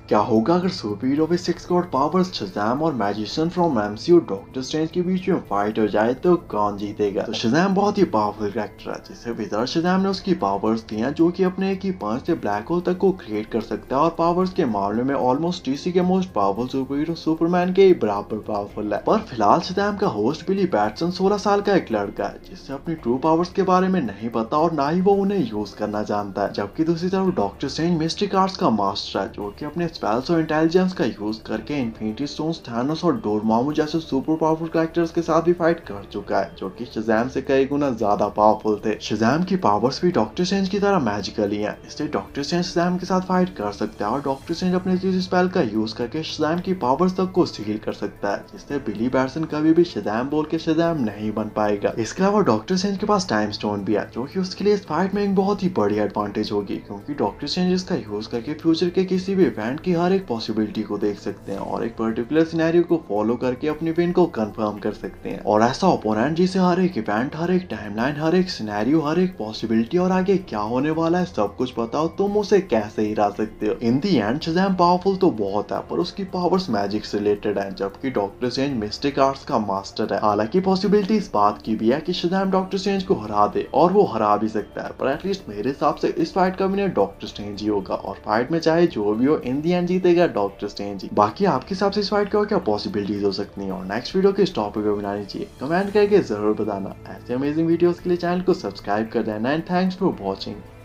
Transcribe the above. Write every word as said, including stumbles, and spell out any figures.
क्या होगा अगर superhero with six god powers Shazam और magician from MCU Doctor Strange के बीच में फाइट हो जाए तो कौन जीतेगा। तो शज़ैम बहुत ही पावरफुल कैरेक्टर है जिसे विजार्ड शज़ैम ने उसकी पावर्स दी हैं जो कि अपने एक ही पंच से ब्लैक होल तक को क्रिएट कर सकता है और पावर्स के मामले में ऑलमोस्ट डीसी के most powerful superhero Superman के ही बराबर पावरफुल है। पर फिलहाल शज़ैम का होस्ट बिली बैटसन सोलह साल का एक लड़का है जिससे अपनी ट्रू पावर्स के बारे में नहीं पता और ना ही वो उन्हें यूज करना जानता है। जबकि दूसरी तरफ डॉक्टर स्ट्रेंज मिस्टिक आर्ट्स का मास्टर है जो कि अपने स्पेल्स और इंटेलिजेंस का यूज करके इन्फिनिटी स्टोन्स, थानोस और डोरमामू जैसे सुपर पावरफुल कैरेक्टर्स के साथ भी फाइट कर चुका है जो कि शज़ैम से कई गुना ज्यादा पावरफुल थे। शज़ैम की पावर्स भी डॉक्टर स्ट्रेंज की तरह मैजिकल ही हैं, इसलिए डॉक्टर स्ट्रेंज शज़ैम के साथ फाइट कर सकता है और डॉक्टर स्ट्रेंज अपने किसी स्पेल का यूज करके शज़ैम की पावर्स तक को सील कर सकता है जिससे बिली बैटसन कभी भी शज़ैम बोल के शज़ैम नहीं बन पाएगा। इसके अलावा डॉक्टर स्ट्रेंज के पास टाइम स्टोन भी है जो कि उसके लिए इस फाइट में एक बहुत ही बड़ी एडवांटेज होगी क्योंकि डॉक्टर स्ट्रेंज इसका यूज करके फ्यूचर के किसी भी इवेंट की हर एक पॉसिबिलिटी को देख सकते हैं और एक पर्टिकुलर सिनेरियो को फॉलो करके अपनी विन को कंफर्म कर सकते हैं। और ऐसा ओपोनेंट जिसे हर एक इवेंट, हर एक टाइमलाइन, हर एक सिनेरियो, हर एक पॉसिबिलिटी और आगे क्या होने वाला है सब कुछ पता हो तुम उसे कैसे हिरा सकते हो। In the end Shazam powerful तो बहुत है पर उसकी पावर्स मैजिक से रिलेटेड है जबकि डॉक्टर स्ट्रेंज मिस्टिक आर्ट्स का मास्टर है। हालांकि पॉसिबिलिटी इस बात की भी है कि शज़ैम डॉक्टर स्ट्रेंज को हरा दे और वो हरा भी सकता है पर एटलीस्ट मेरे हिसाब से इस फाइट का विनर डॉक्टर स्ट्रेंज ही होगा और फाइट में चाहे जो भी हो इन दी एंड जीतेगा डॉक्टर स्ट्रेंज ही। बाकी आपके हिसाब से इस फाइट का क्या पॉसिबिलिटीज हो सकती है और नेक्स्ट वीडियो किस टॉपिक पे बनानी चाहिए कमेंट करके जरूर बताना। ऐसे अमेजिंग वीडियोस के लिए चैनल को सब्सक्राइब कर देना एंड थैंक्स फॉर वॉचिंग।